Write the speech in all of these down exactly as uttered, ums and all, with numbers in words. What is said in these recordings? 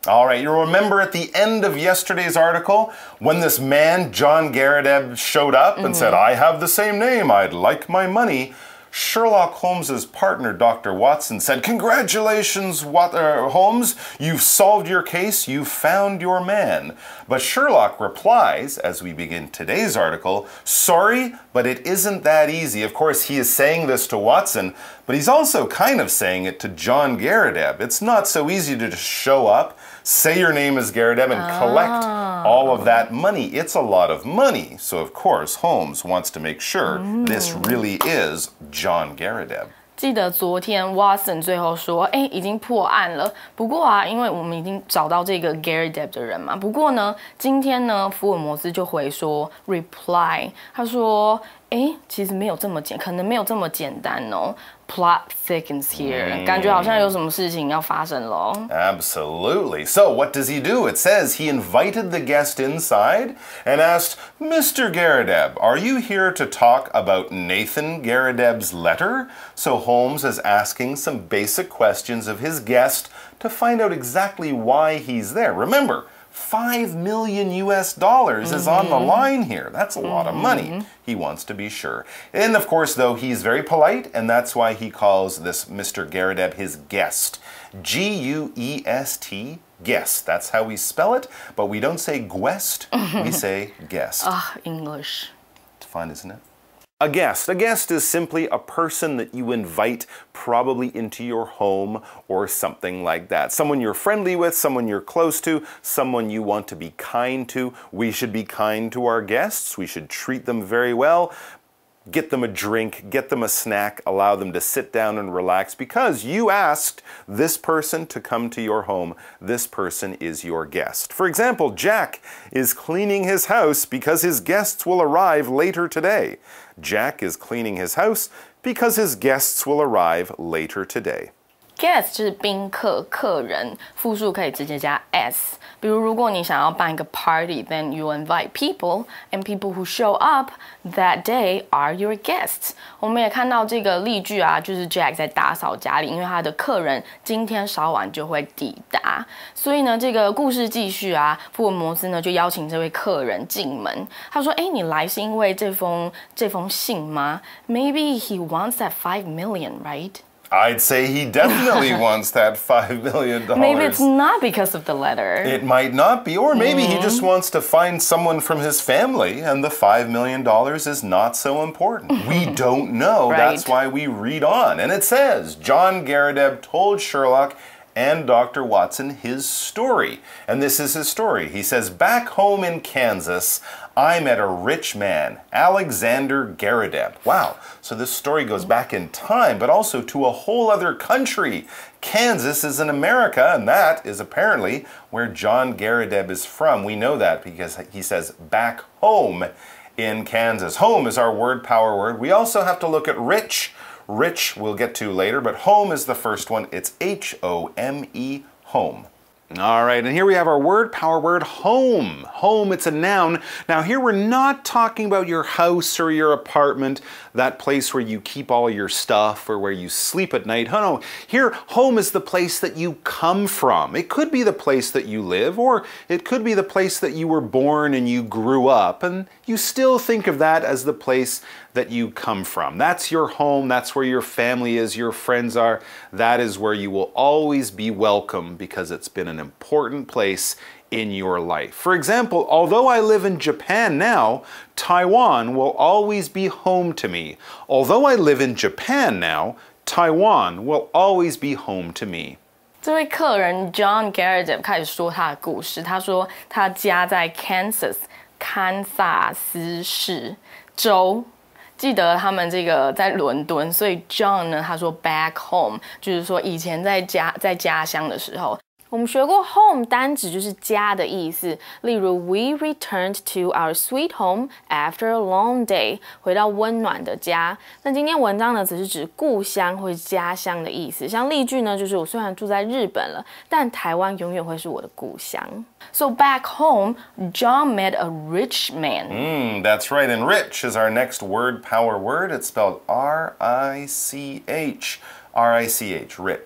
All right, you'll remember at the end of yesterday's article when this man, John Garrideb, showed up and mm-hmm. said, I have the same name, I'd like my money. Sherlock Holmes's partner, Doctor Watson, said, Congratulations, Wat uh, Holmes, you've solved your case, you've found your man. But Sherlock replies, as we begin today's article, Sorry, but it isn't that easy. Of course, he is saying this to Watson, but he's also kind of saying it to John Garrideb. It's not so easy to just show up, say your name is Garrideb, and oh. collect all of that money. It's a lot of money. So, of course, Holmes wants to make sure mm. this really is John Garrideb. 记得昨天 Watson 最后说，哎，已经破案了。不过啊，因为我们已经找到这个 Garrideb 的人嘛。不过呢，今天呢，福尔摩斯就回说 reply， 他说，哎，其实没有这么简，可能没有这么简单哦。Plot thickens here，、嗯、感觉好像有什么事情要发生咯。 Absolutely. So what does he do? It says he invited the guest inside and asked, Mister Garrideb, are you here to talk about Nathan Garrideb's letter? So Holmes is asking some basic questions of his guest to find out exactly why he's there. Remember, Five million U S dollars mm-hmm. is on the line here. That's a lot mm-hmm. of money. He wants to be sure. And of course, though, he's very polite, and that's why he calls this Mister Garrideb his guest. G U E S T, guest. That's how we spell it, but we don't say guest, we say guest. Ah, English. It's fun, isn't it? A guest. A guest is simply a person that you invite probably into your home or something like that. Someone you're friendly with, someone you're close to, someone you want to be kind to. We should be kind to our guests. We should treat them very well. Get them a drink, get them a snack, allow them to sit down and relax because you asked this person to come to your home. This person is your guest. For example, Jack is cleaning his house because his guests will arrive later today. Jack is cleaning his house because his guests will arrive later today. Guest 就是宾客、客人，复数可以直接加 s。比如，如果你想要办一个 party，then you invite people, and people who show up that day are your guests。我们也看到这个例句啊，就是 Jack 在打扫家里，因为他的客人今天稍晚就会抵达。所以呢，这个故事继续啊，福尔摩斯呢就邀请这位客人进门。他说：“哎，你来是因为这封这封信吗 ？Maybe he wants that five million, right?” I'd say he definitely wants that five million dollars. Maybe it's not because of the letter. It might not be. Or maybe mm. he just wants to find someone from his family and the five million dollars is not so important. We don't know. Right. That's why we read on. And it says, John Garrideb told Sherlock and Doctor Watson his story. And this is his story. He says, back home in Kansas, I met a rich man, Alexander Garrideb. Wow. So this story goes back in time, but also to a whole other country. Kansas is in America, and that is apparently where John Garrideb is from. We know that because he says back home in Kansas. Home is our word power word. We also have to look at rich. Rich we'll get to later, but home is the first one. It's H O M E, home. All right, and here we have our word power word, home. Home, it's a noun. Now here we're not talking about your house or your apartment, that place where you keep all your stuff or where you sleep at night. Oh no, here home is the place that you come from. It could be the place that you live, or it could be the place that you were born and you grew up, and you still think of that as the place that you come from. That's your home, that's where your family is, your friends are. That is where you will always be welcome because it's been an important place in your life. For example, although I live in Japan now, Taiwan will always be home to me. Although I live in Japan now, Taiwan will always be home to me. 这位客人 John Garrideb 开始说他的故事。他说他家在 Kansas 堪萨斯市州。记得他们这个在伦敦，所以 John 呢，他说 back home， 就是说以前在家在家乡的时候。我们学过 home 单指就是家的意思，例如 We returned to our sweet home after a long day， 回到温暖的家。那今天文章呢，只是指故乡或家乡的意思。像例句呢，就是我虽然住在日本了，但台湾永远会是我的故乡。So back home, John met a rich man. Mm, that's right, and rich is our next word power word. It's spelled R I C H. R I C H, rich.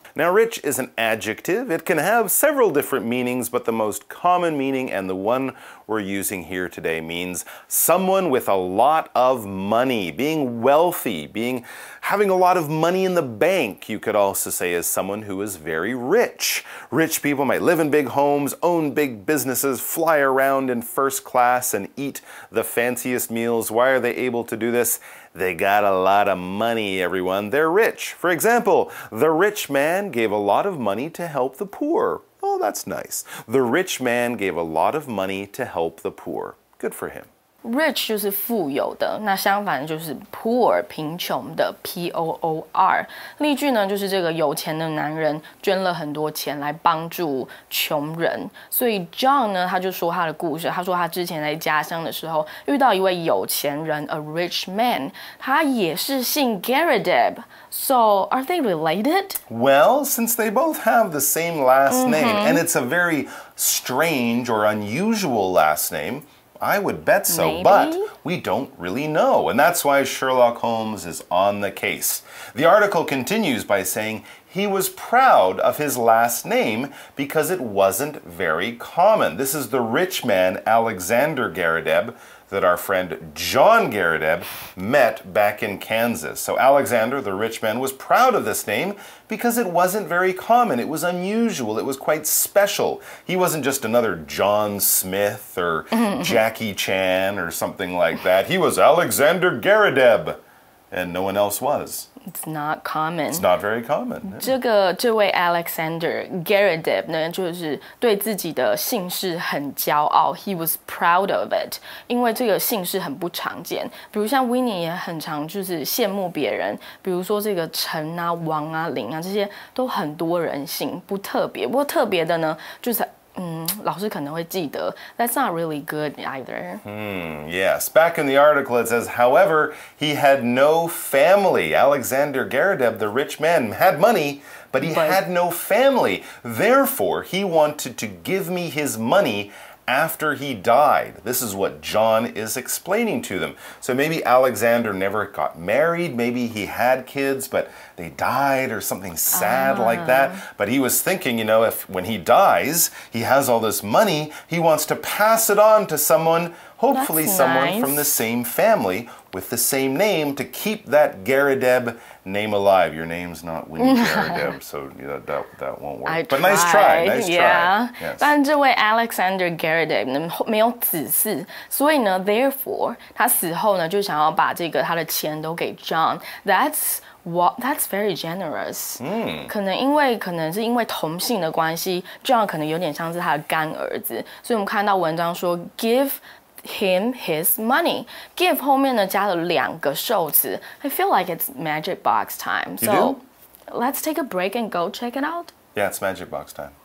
Now, rich is an adjective. It can have several different meanings, but the most common meaning, and the one we're using here today, means someone with a lot of money, being wealthy, being having a lot of money in the bank. You could also say is someone who is very rich. Rich people might live in big homes, own big businesses, fly around in first class, and eat the fanciest meals. Why are they able to do this? They got a lot of money, everyone. They're rich. For example, the rich man gave a lot of money to help the poor. Oh, that's nice. The rich man gave a lot of money to help the poor. Good for him. Rich 就是富有的，那相反就是 poor 贫穷的 P O O R。例句呢就是这个有钱的男人捐了很多钱来帮助穷人，所以 John 呢他就说他的故事，他说他之前在家乡的时候遇到一位有钱人 ，a rich man， 他也是姓 Garrideb。So are they related? Well, since they both have the same last name, and it's a very strange or unusual last name, I would bet so, Maybe? but we don't really know. And that's why Sherlock Holmes is on the case. The article continues by saying he was proud of his last name because it wasn't very common. This is the rich man, Alexander Garrideb, that our friend John Garrideb met back in Kansas. So Alexander, the rich man, was proud of this name because it wasn't very common. It was unusual. It was quite special. He wasn't just another John Smith or Jackie Chan or something like that. He was Alexander Garrideb, and no one else was. It's not common. It's not very common. 这个这位 Alexander Garrideb 呢，就是对自己的姓氏很骄傲 ，He was proud of it， 因为这个姓氏很不常见。比如像 Winnie 也很常就是羡慕别人，比如说这个陈啊、王啊、林啊这些都很多人姓，不特别。不过特别的呢，就是。嗯，老师可能会记得 That's not really good either. Hmm, yes. Back in the article it says, however, he had no family. Alexander Garrideb, the rich man, had money, but he but, had no family. Therefore, he wanted to give me his money after he died. This is what John is explaining to them. So maybe Alexander never got married, maybe he had kids, but they died or something sad ah. like that. But he was thinking, you know, if when he dies, he has all this money, he wants to pass it on to someone, hopefully That's someone nice. from the same family with the same name to keep that Garrideb name alive. Your name's not Winnie Garrideb, so you know, that, that won't work. I but tried, nice try, nice yeah. try. Yes. 但这位 Alexander Garrideb 呢没有子嗣，所以呢 ，therefore 他死后呢就想要把这个他的钱都给 John. That's what that's very generous. 嗯，可能因为可能是因为同姓的关系 ，John 可能有点像是他的干儿子，所以我们看到文章说 give him his money. Give 后面呢加了两个受词。I feel like it's magic box time. You So do? let's take a break and go check it out. Yeah, it's magic box time.